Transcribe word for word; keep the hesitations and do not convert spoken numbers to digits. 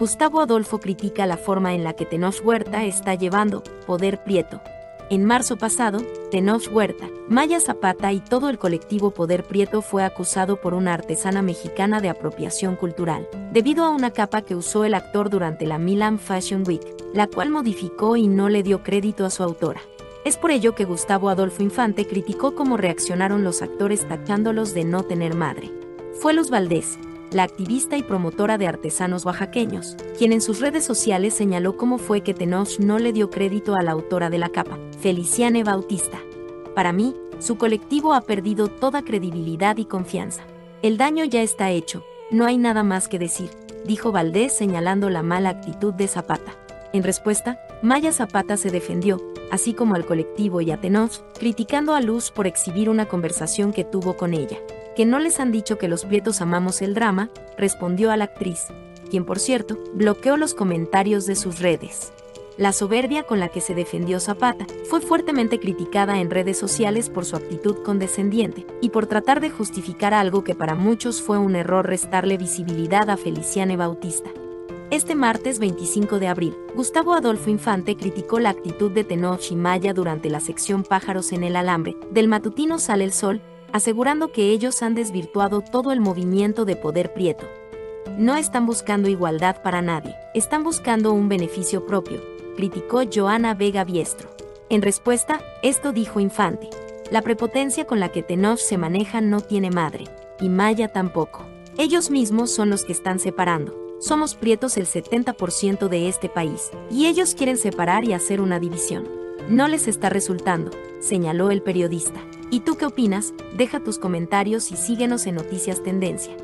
Gustavo Adolfo critica la forma en la que Tenoch Huerta está llevando Poder Prieto. En marzo pasado, Tenoch Huerta, Maya Zapata y todo el colectivo Poder Prieto fue acusado por una artesana mexicana de apropiación cultural, debido a una capa que usó el actor durante la Milan Fashion Week, la cual modificó y no le dio crédito a su autora. Es por ello que Gustavo Adolfo Infante criticó cómo reaccionaron los actores tachándolos de no tener madre. Fue Luz Valdés, la activista y promotora de artesanos oaxaqueños, quien en sus redes sociales señaló cómo fue que Tenoch no le dio crédito a la autora de la capa, Feliciane Bautista. Para mí, su colectivo ha perdido toda credibilidad y confianza. El daño ya está hecho, no hay nada más que decir, dijo Valdés señalando la mala actitud de Zapata. En respuesta, Maya Zapata se defendió, así como al colectivo y a Tenoch, criticando a Luz por exhibir una conversación que tuvo con ella. ¿Que no les han dicho que los prietos amamos el drama?, respondió a la actriz, quien por cierto, bloqueó los comentarios de sus redes. La soberbia con la que se defendió Zapata fue fuertemente criticada en redes sociales por su actitud condescendiente y por tratar de justificar algo que para muchos fue un error restarle visibilidad a Feliciane Bautista. Este martes veinticinco de abril, Gustavo Adolfo Infante criticó la actitud de Tenoch y Maya durante la sección Pájaros en el Alambre del matutino Sale el Sol, asegurando que ellos han desvirtuado todo el movimiento de Poder Prieto. No están buscando igualdad para nadie, están buscando un beneficio propio, criticó Joana Vega Biestro. En respuesta, esto dijo Infante: la prepotencia con la que Tenoch se maneja no tiene madre, y Maya tampoco. Ellos mismos son los que están separando. Somos prietos el setenta por ciento de este país, y ellos quieren separar y hacer una división. No les está resultando, señaló el periodista. ¿Y tú qué opinas? Deja tus comentarios y síguenos en Noticias Tendencia.